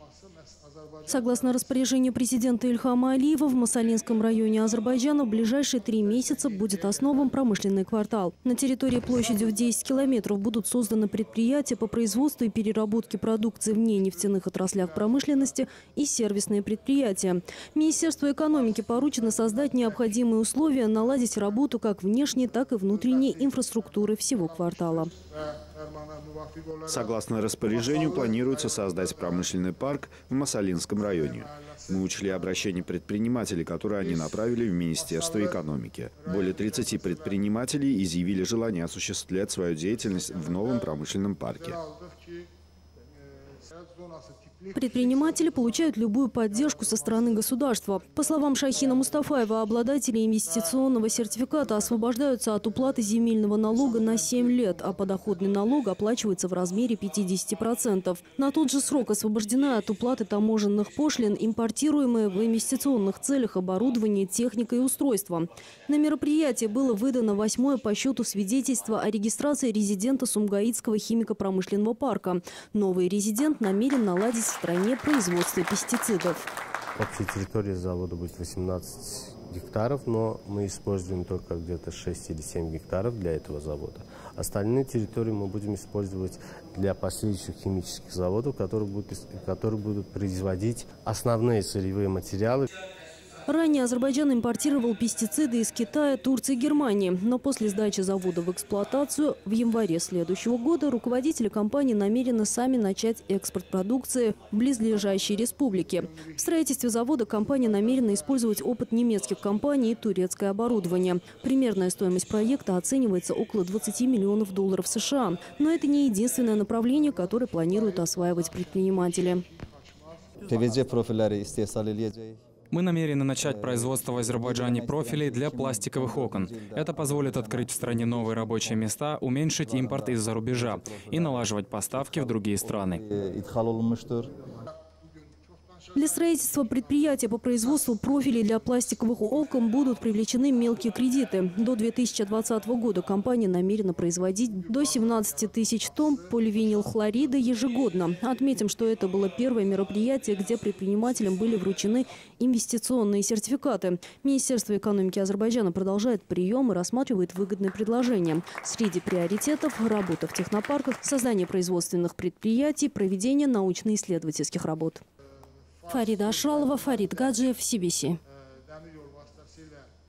Согласно распоряжению президента Ильхама Алиева, в Масалинском районе Азербайджана в ближайшие 3 месяца будет основан промышленный квартал. На территории площадью в 10 километров будут созданы предприятия по производству и переработке продукции в ненефтяных отраслях промышленности и сервисные предприятия. Министерству экономики поручено создать необходимые условия, наладить работу как внешней, так и внутренней инфраструктуры всего квартала. Согласно распоряжению, планируется создать промышленный парк в Масалинском районе. Мы учли обращения предпринимателей, которые они направили в Министерство экономики. Более 30 предпринимателей изъявили желание осуществлять свою деятельность в новом промышленном парке. Предприниматели получают любую поддержку со стороны государства. По словам Шахина Мустафаева, обладатели инвестиционного сертификата освобождаются от уплаты земельного налога на 7 лет, а подоходный налог оплачивается в размере 50%. На тот же срок освобождены от уплаты таможенных пошлин импортируемые в инвестиционных целях оборудование, техника и устройства. На мероприятии было выдано 8-е по счету свидетельство о регистрации резидента Сумгаитского химико-промышленного парка. Новый резидент намерен наладить в стране производство пестицидов. Общая территория завода будет 18 гектаров, но мы используем только где-то 6 или 7 гектаров для этого завода. Остальные территории мы будем использовать для последующих химических заводов, которые будут производить основные сырьевые материалы. Ранее Азербайджан импортировал пестициды из Китая, Турции и Германии. Но после сдачи завода в эксплуатацию в январе следующего года руководители компании намерены сами начать экспорт продукции в близлежащие республики. В строительстве завода компания намерена использовать опыт немецких компаний и турецкое оборудование. Примерная стоимость проекта оценивается около 20 миллионов долларов США. Но это не единственное направление, которое планируют осваивать предприниматели. Мы намерены начать производство в Азербайджане профилей для пластиковых окон. Это позволит открыть в стране новые рабочие места, уменьшить импорт из-за рубежа и налаживать поставки в другие страны. Для строительства предприятия по производству профилей для пластиковых окон будут привлечены мелкие кредиты. До 2020 года компания намерена производить до 17 тысяч тонн поливинилхлорида ежегодно. Отметим, что это было первое мероприятие, где предпринимателям были вручены инвестиционные сертификаты. Министерство экономики Азербайджана продолжает прием и рассматривает выгодные предложения. Среди приоритетов – работа в технопарках, создание производственных предприятий, проведение научно-исследовательских работ. Фарида Ашралова, Фарид Гаджиев, CBC.